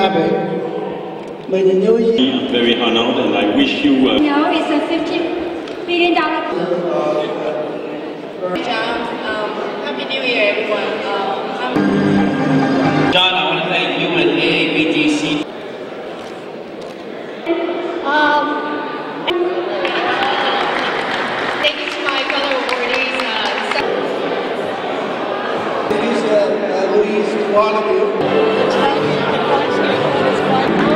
Taipei. May the New Year. I'm very honored and I wish you. Now it's a $50 million. Happy New Year, everyone. John, I want to thank you and AABGC. Thank you to my fellow awardees. Louise, to all of you.